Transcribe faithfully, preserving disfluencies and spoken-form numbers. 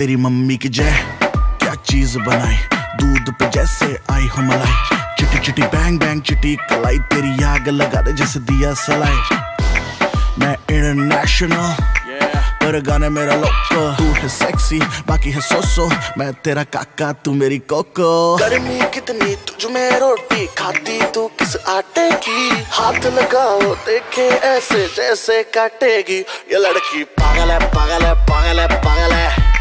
तेरी मम्मी की जय, क्या चीज बनाई, दूध पे जैसे आई हो मलाई। चिटी चिटी बैंग बैंग चिटी कलाई, तेरी आग लगा दे जैसे दिया सलाई। मैं इंटरनेशनल पर गाने मेरा लोको, तू है सेक्सी बाकी है सोसो, मैं तेरा काका तू मेरी कोको। गर्मी कितनी तुझ में रोटी खाती तू किस आटे की, हाथ लगाओ देखे ऐसे जैसे काटेगी। ये लड़की पागल है पागल है पागल है पागल है।